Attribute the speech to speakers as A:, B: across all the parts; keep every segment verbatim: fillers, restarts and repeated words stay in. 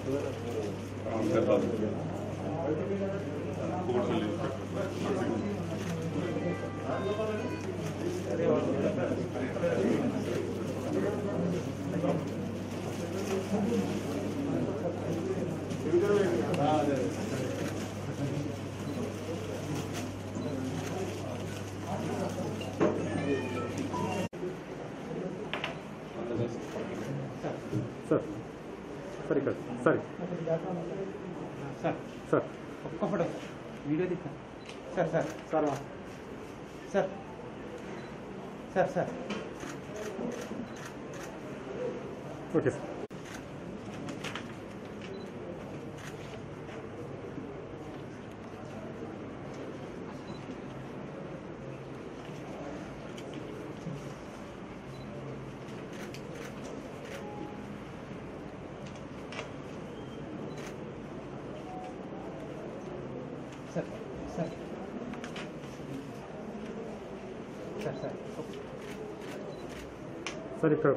A: Sir sir इक sir
B: sir
A: sir
B: ఒక్క photo video తీస్తా sir sir sir sir sir sir
A: okay sir
B: sir sir sir sir
A: sir इक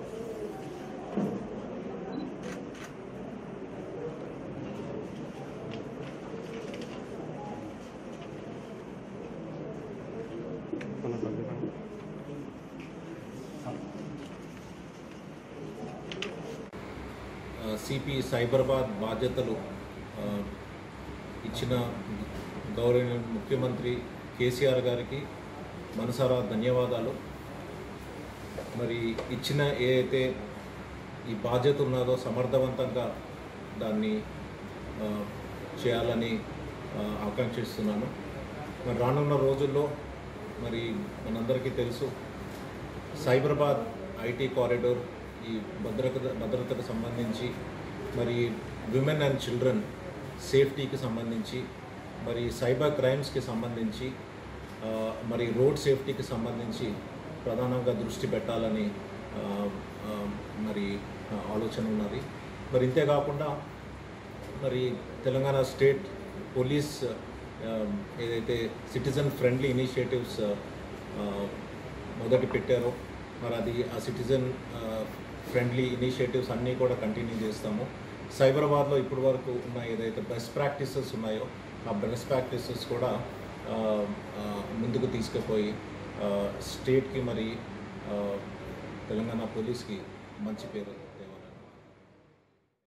C: CP Cyberabad బాధ్యతలు ఇచ్చిన గౌరవ ముఖ్యమంత్రి కేసీఆర్ గారికి మనసారా ధన్యవాదాలు. మరి ఇచ్చిన ఏదైతే ఈ బాధ్యత ఉన్నదో సమర్థవంతంగా దాన్ని చేయాలని ఆకాంక్షిస్తున్నాను. మరి రానున్న రోజుల్లో మరి మనందరికీ తెలుసు సైబరాబాద్ ఐటీ కారిడోర్ ఈ భద్రత భద్రతకు సంబంధించి మరి విమెన్ అండ్ చిల్డ్రన్ సేఫ్టీకి సంబంధించి మరి సైబర్ క్రైమ్స్కి సంబంధించి మరి రోడ్ సేఫ్టీకి సంబంధించి ప్రధానంగా దృష్టి పెట్టాలని మరి ఆలోచన ఉన్నది. మరి ఇంతేకాకుండా మరి తెలంగాణ స్టేట్ పోలీస్ ఏదైతే సిటిజన్ ఫ్రెండ్లీ ఇనిషియేటివ్స్ మొదటి పెట్టారో మరి అది ఆ సిటిజన్ ఫ్రెండ్లీ ఇనిషియేటివ్స్ అన్నీ కూడా కంటిన్యూ చేస్తాము. సైబరాబాద్లో ఇప్పటి వరకు ఉన్న ఏదైతే బెస్ట్ ప్రాక్టీసెస్ ఉన్నాయో ఆ బెస్ట్ ప్రాక్టీసెస్ కూడా ముందుకు తీసుకుపోయి స్టేట్కి మరి తెలంగాణ పోలీస్కి మంచి పేరు